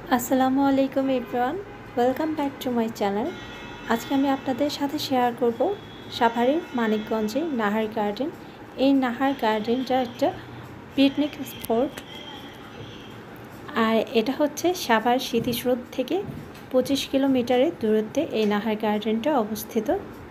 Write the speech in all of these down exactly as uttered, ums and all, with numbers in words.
আসসালামু আলাইকুম everyone, welcome back to my channel. আজকে আমি আপনাদের সাথে শেয়ার করব সাভারের মানিকগঞ্জে নাহার গার্ডেন। এই নাহার গার্ডেনটা একটা পিকনিক স্পট, আর এটা হচ্ছে সাভার স্মৃতিসৌধ থেকে পঁচিশ কিলোমিটারের দূরত্বে এই নাহার গার্ডেনটা অবস্থিত।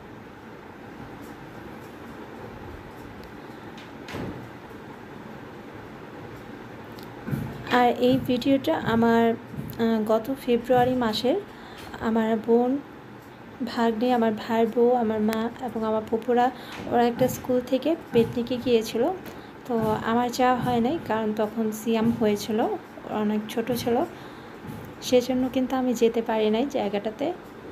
আর এই ভিডিওটা আমার গত ফেব্রুয়ারি মাসের আমার বোন, ভাগ্নে, আমার ভাইয়ের বউ, আমার মা এবং আমার ফুপুরা ওরা একটা স্কুল থেকে পিকনিকে গিয়েছিল। তো আমার যাওয়া হয় নাই, কারণ তখন সিয়াম হয়েছিল, অনেক ছোট ছিল, সেজন্য কিন্তু আমি যেতে পারি নাই জায়গাটাতে।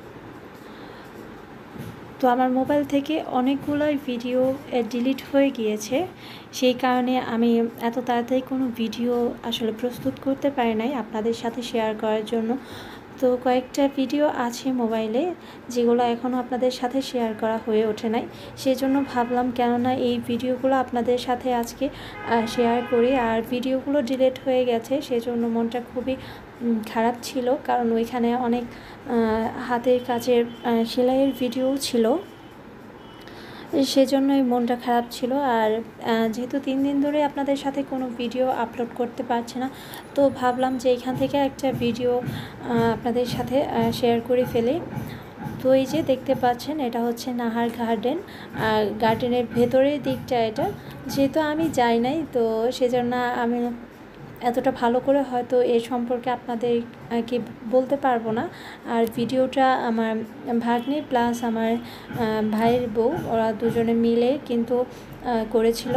তো আমার মোবাইল থেকে অনেকগুলোই ভিডিও ডিলিট হয়ে গিয়েছে, সেই কারণে আমি এত তাড়াতাড়ি কোনো ভিডিও আসলে প্রস্তুত করতে পারি নাই আপনাদের সাথে শেয়ার করার জন্য। তো কয়েকটা ভিডিও আছে মোবাইলে যেগুলো এখনও আপনাদের সাথে শেয়ার করা হয়ে ওঠে নাই, সেজন্য ভাবলাম কেননা এই ভিডিওগুলো আপনাদের সাথে আজকে শেয়ার করি। আর ভিডিওগুলো ডিলিট হয়ে গেছে, সেজন্য মনটা খুবই খারাপ ছিল, কারণ ওইখানে অনেক হাতের কাজের সেলাইয়ের ভিডিও ছিল, সেজন্যই মনটা খারাপ ছিল। আর যেহেতু তিন দিন ধরে আপনাদের সাথে কোনো ভিডিও আপলোড করতে পারছি না, তো ভাবলাম যে এখান থেকে একটা ভিডিও আপনাদের সাথে শেয়ার করে ফেলি। তো এই যে দেখতে পাচ্ছেন, এটা হচ্ছে নাহার গার্ডেন। আর গার্ডেনের ভেতরের দিকটা এটা, যেহেতু আমি যাই নাই, তো সেজন্য আমি এতটা ভালো করে হয়তো এ সম্পর্কে আপনাদেরকে বলতে পারবো না। আর ভিডিওটা আমার ভাগ্নে প্লাস আমার ভাইয়ের বউ, ওরা দুজনে মিলে কিন্তু করেছিল।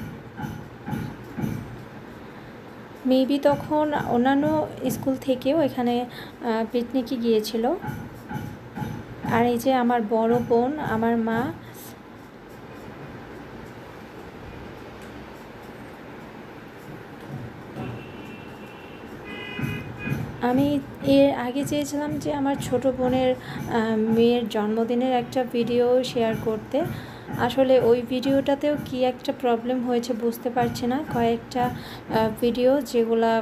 মেবি তখন অন্যান্য স্কুল থেকেও এখানে পিকনিকে গিয়েছিল। আর এই যে আমার বড় বোন, আমার মা, আমি এর আগে চেয়েছিলাম যে আমার ছোট বোনের মেয়ের জন্মদিনের একটা ভিডিও শেয়ার করতে। আসলে ওই ভিডিওটাতেও কি একটা প্রবলেম হয়েছে বুঝতে পারছি না। কয়েকটা ভিডিও যেগুলা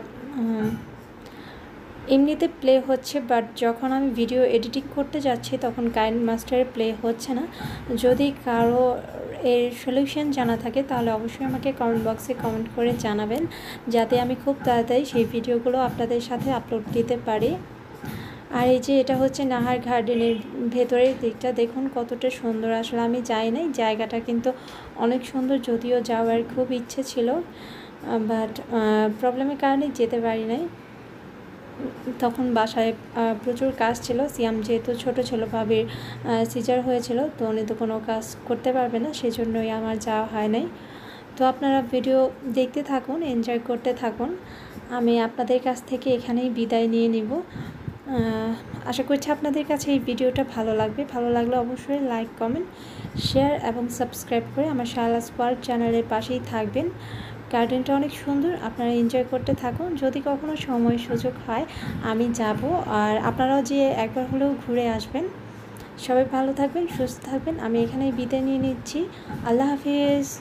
এমনিতে প্লে হচ্ছে, বাট যখন আমি ভিডিও এডিটিং করতে যাচ্ছি তখন কাইন মাস্টারে প্লে হচ্ছে না। যদি কারো এর সলিউশন জানা থাকে তাহলে অবশ্যই আমাকে কমেন্ট বক্সে কমেন্ট করে জানাবেন, যাতে আমি খুব তাড়াতাড়ি সেই ভিডিওগুলো আপনাদের সাথে আপলোড দিতে পারি। আর এই যে এটা হচ্ছে নাহার গার্ডেনের ভেতরের দিকটা, দেখুন কতটা সুন্দর। আসলে আমি যাই নাই, জায়গাটা কিন্তু অনেক সুন্দর, যদিও যাওয়ার খুব ইচ্ছে ছিল, বাট প্রবলেমের কারণে যেতে পারি নাই। তখন বাসায় প্রচুর কাজ ছিল, সিয়াম যেহেতু ছোটো ছিল, ভাবির সিজার হয়েছিল, তো উনি তো কোনো কাজ করতে পারবে না, সেজন্যই আমার যাওয়া হয় নাই। তো আপনারা ভিডিও দেখতে থাকুন, এনজয় করতে থাকুন। আমি আপনাদের কাছ থেকে এখানেই বিদায় নিয়ে নিব। আশা করছি আপনাদের কাছে এই ভিডিওটা ভালো লাগবে। ভালো লাগলে অবশ্যই লাইক, কমেন্ট, শেয়ার এবং সাবস্ক্রাইব করে আমার শাহলাস ওয়ার্ল্ড চ্যানেলের পাশেই থাকবেন। গার্ডেনটা অনেক সুন্দর, আপনারা এনজয় করতে থাকুন। যদি কখনো সময় সুযোগ হয় আমি যাব, আর আপনারাও যে একবার হলেও ঘুরে আসবেন। সবাই ভালো থাকবেন, সুস্থ থাকবেন। আমি এখানেই বিদায় নিয়ে নিচ্ছি। আল্লাহ হাফিজ।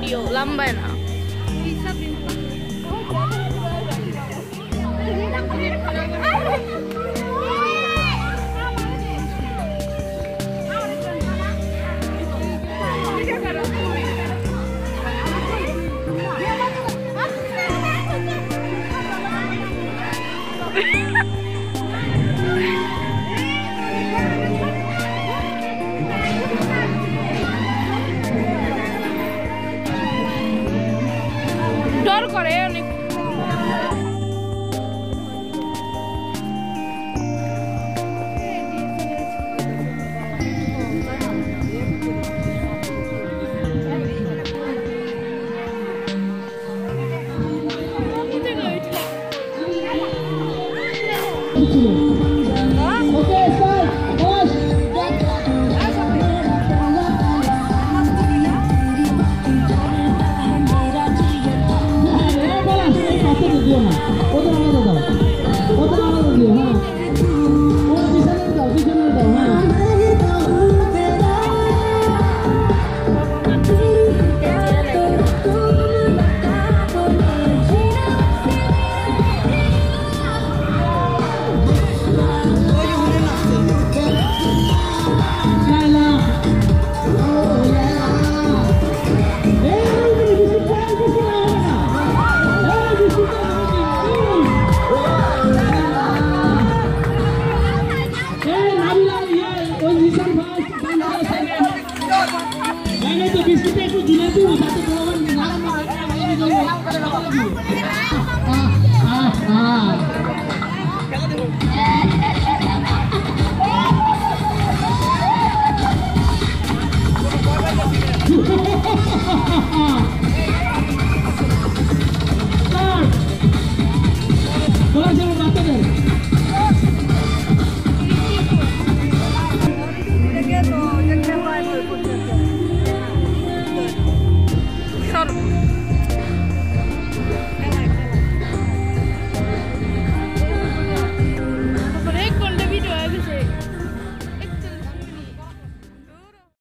ভিডিও লম্বায় না। ডর করে অনেক। Otra